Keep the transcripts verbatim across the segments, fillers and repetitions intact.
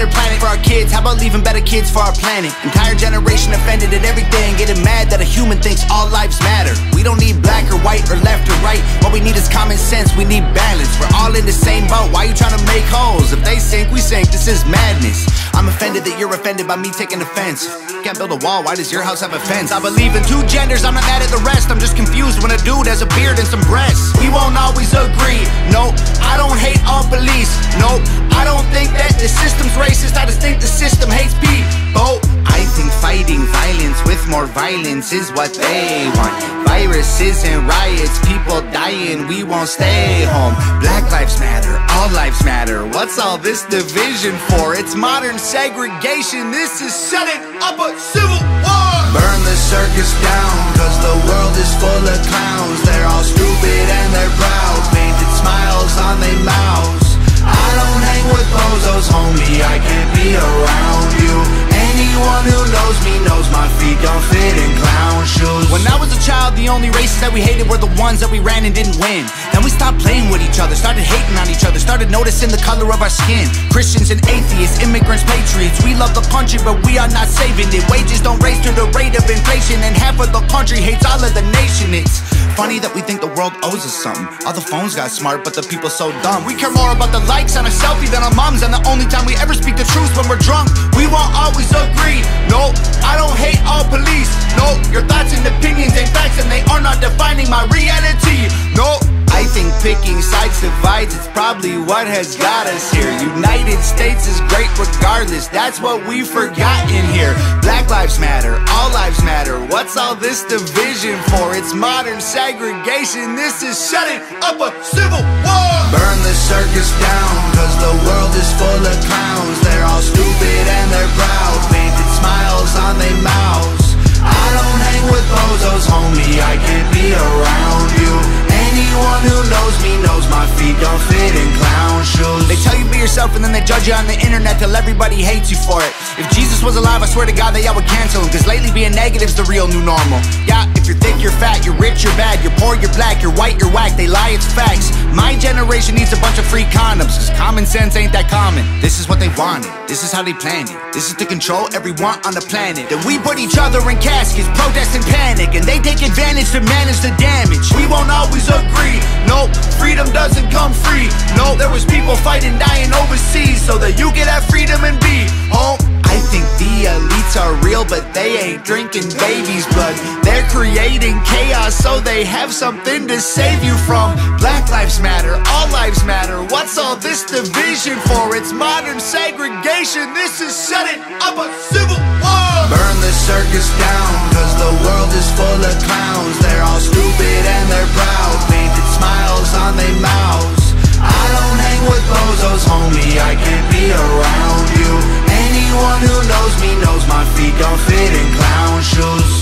better planet for our kids? How about leaving better kids for our planet? Entire generation offended at everything, getting mad that a human thinks all lives matter. We don't need black or white or left or right. What we need is common sense, we need balance. We're all in the same boat, why you trying to make holes? If they sink, we sink, this is madness. I'm offended that you're offended by me taking offense. Can't build a wall, why does your house have a fence? I believe in two genders, I'm not mad at the rest. I'm just confused when a dude has a beard and some breasts. We won't always agree, nope. I don't hate all police, nope. I don't think that the system's racist, I just think the system hates people. I think fighting violence with more violence is what they want. Viruses and riots, people dying, we won't stay home. Black lives matter, all lives matter. What's all this division for? It's modern segregation, this is setting up a civil war. Burn the circus down, cause the world is full of clowns. They're all stupid and they're proud, painted smiles on their mouths. I don't hang with bozos, homie, I can't be around you. Anyone who knows me knows my feet don't fit in clown shoes. When I was a child, the only races that we hated were the ones that we ran and didn't win. Then we stopped playing with each other, started hating on each other, started noticing the color of our skin. Christians and atheists, immigrants, patriots, we love the country but we are not saving it. Wages don't raise to the rate of inflation, and half of the country hates all of the nation. It's funny that we think the world owes us something. All the phones got smart but the people so dumb. We care more about the likes on a selfie than our moms, and the only time we ever speak the truth when we're drunk. We won't always agree, no, I don't hate all police. No, your thoughts and opinions ain't facts, and they are not defining my reality. No, I think picking sides divides, it's probably what has got us here. United States is great regardless, that's what we forgot in here. Black lives matter, all lives matter. What's all this division for? It's modern segregation, this is setting up a civil war. Burn the circus down, cause the world is full of clowns. They're all stupid and they're proud, painted smiles on their mouths. I don't hang with bozos, homie, I can't be around you. Anyone who knows me knows my feet don't fit in clown shoes. They tell you be yourself and then they judge you on the internet till everybody hates you for it. If Jesus was alive, I swear to God that y'all would cancel him, cause lately being negative's the real new normal. Yeah, if you're thick, you're fat, you're rich, you're bad, you're poor, you're black, you're white, you're whack, they lie, it's facts. My generation needs a bunch of free condoms, cause common sense ain't that common. This is what they wanted, this is how they planned it. This is to control everyone on the planet. Then we put each other in caskets, protest and panic, and they take advantage to manage the damage. We won't always agree, nope, freedom doesn't come free. No, there was people fighting, dying overseas so that you could have freedom and be home. I think the elites are real, but they ain't drinking baby's blood. They're creating chaos so they have something to save you from. Black lives matter, all lives matter. What's all this division for? It's modern segregation, this is setting up a civil war. Burn the circus down, cause the world is full of clowns. They're all stupid and they're proud, painted smiles on their mouths. I don't hang with bozos, homie, I can't be around you. Anyone who knows me knows my feet don't fit in clown shoes.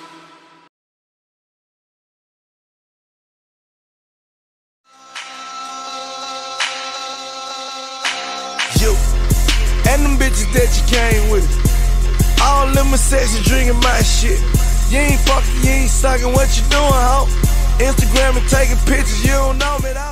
You and them bitches that you came with, all them are sexy drinking my shit. You ain't fucking, you ain't sucking, what you doing, ho? Instagram and taking pictures, you don't know me.